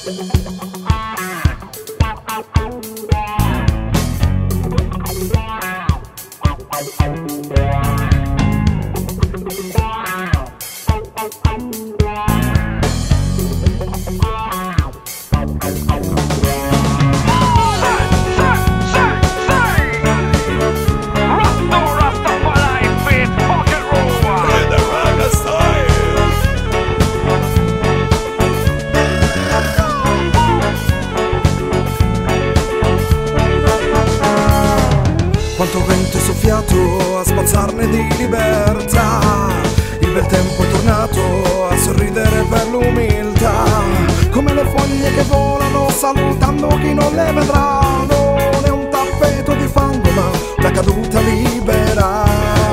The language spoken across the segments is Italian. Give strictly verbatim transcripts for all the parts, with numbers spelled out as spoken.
Quanto vento è soffiato a spazzarne di libertà. Il bel tempo è tornato a sorridere per l'umiltà. Come le foglie che volano salutando chi non le vedrà. Non è un tappeto di fango ma una caduta libera.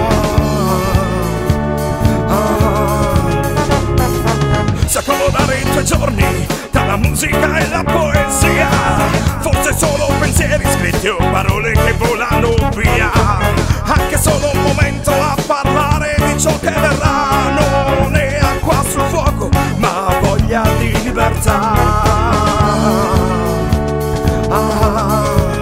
Ah. Si accomodare i tuoi giorni tra la musica e la poesia. Forse solo pensieri scritti o parole che volano via. Anche solo un momento a parlare di ciò che verrà. Non è acqua sul fuoco ma voglia di libertà. Ah.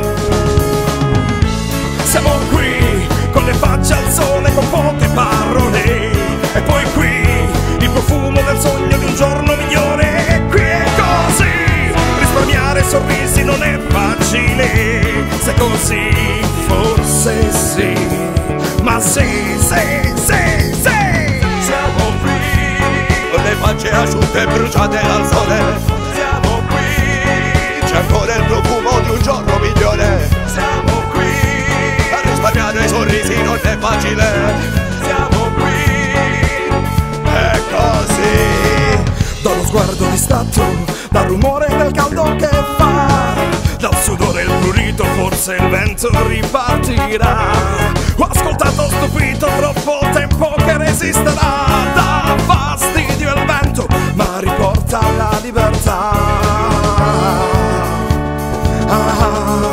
Siamo qui con le facce al sole con poche parole. E poi qui il profumo del sogno di un giorno migliore. E qui è così, risparmiare sorrisi non è facile. Se così forse sì, ma sì, sì, sì, sì. Siamo qui con le facce asciutte e bruciate dal sole. Siamo qui, c'è ancora il profumo di un giorno migliore. Siamo qui a risparmiare i sorrisi non è facile. Siamo qui, è così. Do lo sguardo distratto dal rumore del caldo che fa. Dal sudore il prurito forse il vento ripartirà. Ho ascoltato stupito troppo tempo che resisterà. Dà fastidio il vento ma riporta la libertà. Ah.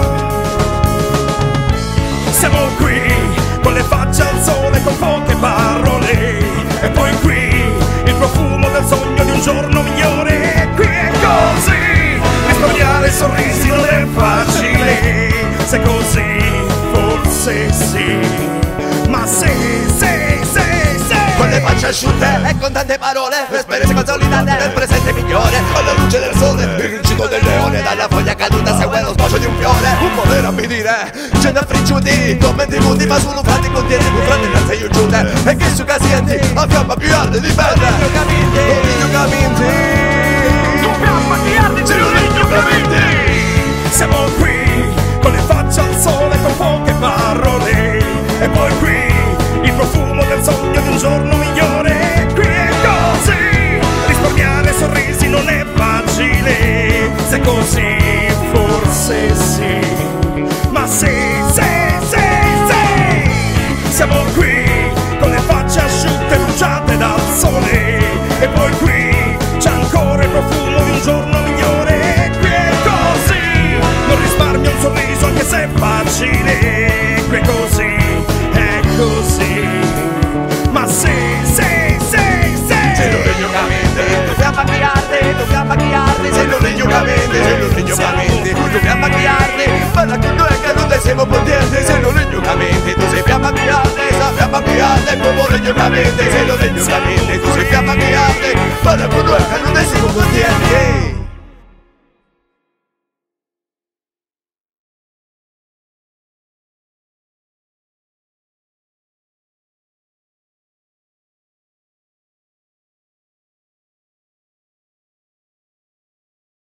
Siamo qui con le facce al sole con poche parole. E poi qui il profumo del sogno di un giorno migliore. E qui è così, risparmiare sorrisi non è facile. Se così forse sì, ma sì, sì, sì, sì. Con le facce asciutte e con tante parole, le speranze consolidate nel presente migliore. Alla luce del sole, il rincito del leone, dalla foglia caduta segue lo sboccio di un fiore. Un po' rapidire, ce ne fricciuti, commenti muti ma sono fatti contieni, più fratelli non sei giunte. E che su casienti, a fiamma più arde di belle. Origno Caminti, Tu fiamma più arde, c'è Origno Caminti. Siamo qui con le facce al sole con poche parole. E poi qui il profumo del sogno di un giorno migliore. E qui è così, risparmiare sorrisi non è facile. Se così forse sì, ma sì, sì, sì, sì. Siamo qui con le facce asciutte bruciate dal sole. E poi qui c'è ancora il profumo di un giorno migliore. E qui è così, non risparmio un sorriso anche se è facile. Qui è così, è così, ma sì, sì, sì, sì. se non regno Caminti, tu fiamma che arde, tu fiamma che arde. Se non regno Caminti, se non regno Caminti, tu fiamma che arde. Parla che noi che non siamo potenti. Se non regno Caminti, tu sei fiamma che arde, sa fiamma che arde. Come regno Caminti, se non regno Caminti, tu sei fiamma che arde. Parla che noi che non siamo potenti.